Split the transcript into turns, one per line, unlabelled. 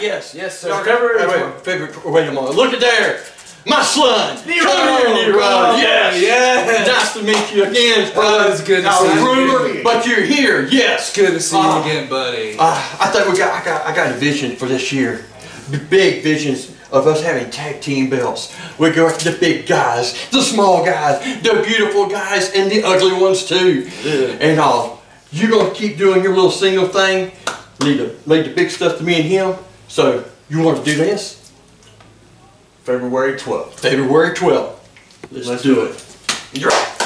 Yes.
Yes, sir.
Wait a moment. Look at there. My son.
Nero.
Come here, Nero. Yes.
Yes.
Nice to meet you again, brother.
It's good to see you.
Ruler, but you're here. Yes.
It's good to see you again, buddy.
I think I got a vision for this year. Big visions of us having tag team belts. We go after the big guys, the small guys, the beautiful guys, and the ugly ones too. Yeah. And you're gonna keep doing your little single thing. Leave the big stuff to me and him. So you want to do this?
February 12th.
February 12th. Let's do it.
You're right.